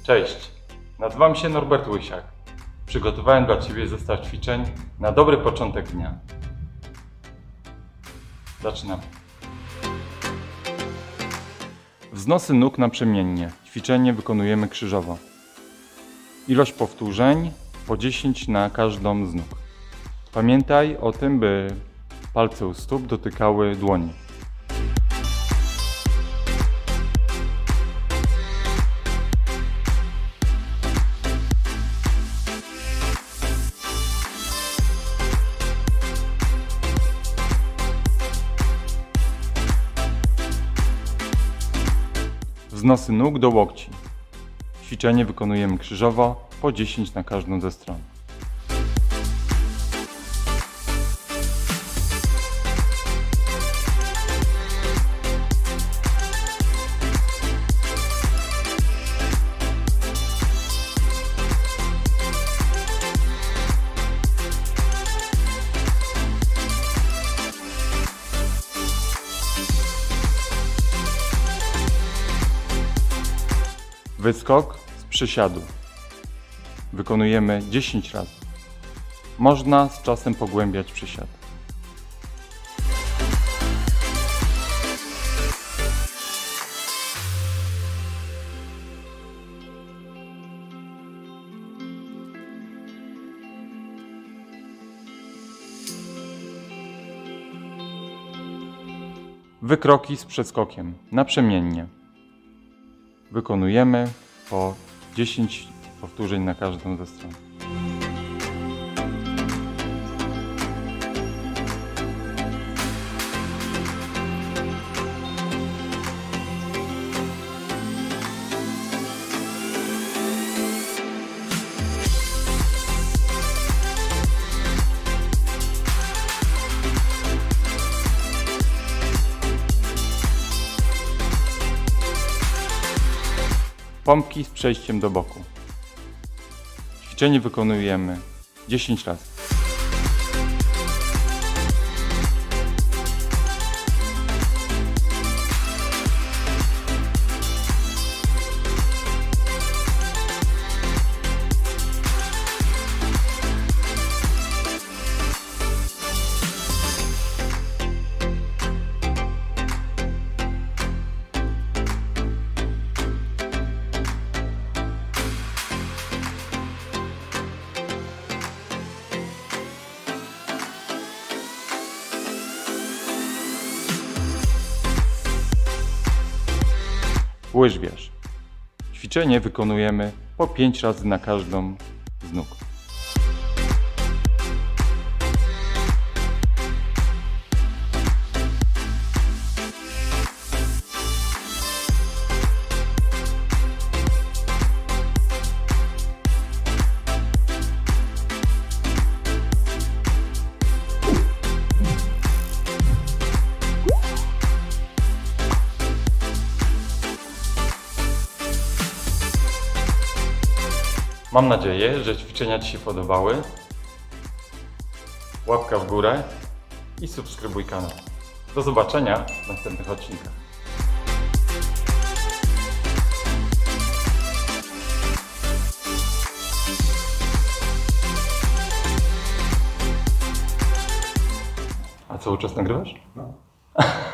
Cześć, nazywam się Norbert Łysiak. Przygotowałem dla Ciebie zestaw ćwiczeń na dobry początek dnia. Zaczynamy. Wznosy nóg naprzemiennie. Ćwiczenie wykonujemy krzyżowo. Ilość powtórzeń po 10 na każdą z nóg. Pamiętaj o tym, by palce u stóp dotykały dłoni. Wznosy nóg do łokci. Ćwiczenie wykonujemy krzyżowo po 10 na każdą ze stron. Wyskok z przysiadu. Wykonujemy 10 razy. Można z czasem pogłębiać przysiad. Wykroki z przeskokiem naprzemiennie. Wykonujemy po 10 powtórzeń na każdą ze stron. Pompki z przejściem do boku. Ćwiczenie wykonujemy 10 razy. Łyżwiarz. Ćwiczenie wykonujemy po 5 razy na każdą z nóg. Mam nadzieję, że ćwiczenia Ci się podobały. Łapka w górę i subskrybuj kanał. Do zobaczenia w następnych odcinkach. A cały czas nagrywasz? No.